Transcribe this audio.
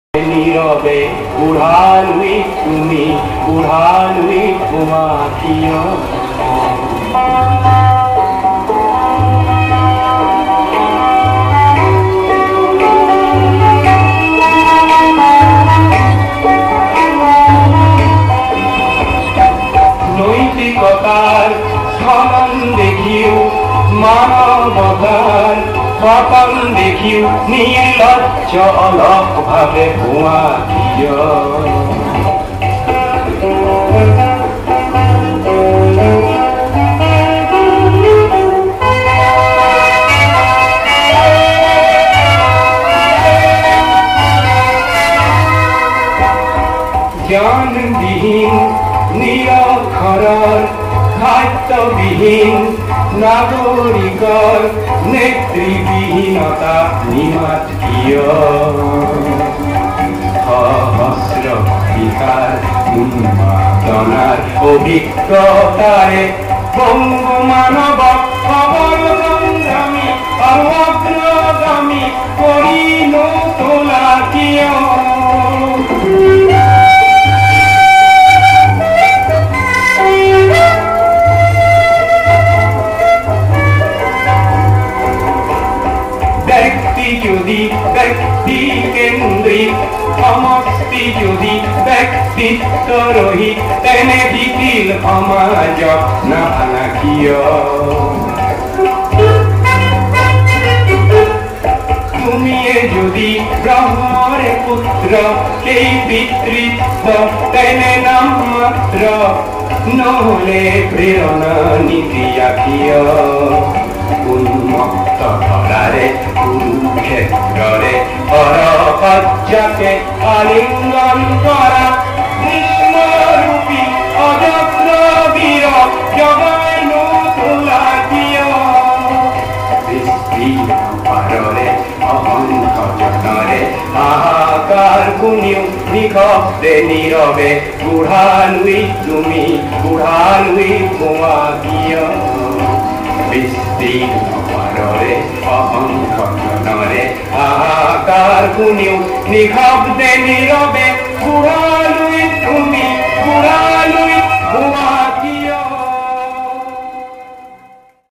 নীরবে বুড়ালুই তুমি বুড়ালুই ঘুমাখিও নৈতিকতার স্খলন দেখিও মানবতার পতন দেখিও নির্লজ্জ অলক ভাবে ঘুমাখিও জ্ঞানবিহীন নিরক্ষৰৰ খাদ্যবিহীন নাগৰিকৰ নেতৃবিহীনতা নিমাতীয় সহস্র বিকার উন্মাদনার অভিজ্ঞতাৰে বঙ্গ মানৱক সবল সংগ্ৰামী আৰু অগ্ৰগামী কৰি নতোলা কিয় যদি ব্যক্তি কেন্দ্রিক সমষ্টি যদি ব্যক্তিত্ব রহিত তেনে বিকিল সমাজ নাকিয় তুমিয়ে যদি ব্রহ্মর পুত্র সেই পিতৃত্ব তেনে নাম মাত্র নহলে প্রেরণা নীতি আখিয় উন্মুক্ত ধরারে কুরুক্ষেত্রে পরপজ্জাকে আলিঙ্গন করা কৃষ্ণরূপী অজস্র বীর জগায় নতুলা কিয় সৃষ্টি পাররে অহংক জনরে হাহাকার কুনিও নিখব্দে নীরবে বুড়ালুই তুমি বুড়ালুই ঘুমাখিও বিস্তীর্ণ পাররে অহংক জনরে হাহাকার কুনিও নিখব্দে নীরবে বুড়ালুই তুমি বুড়ালুই ঘুমা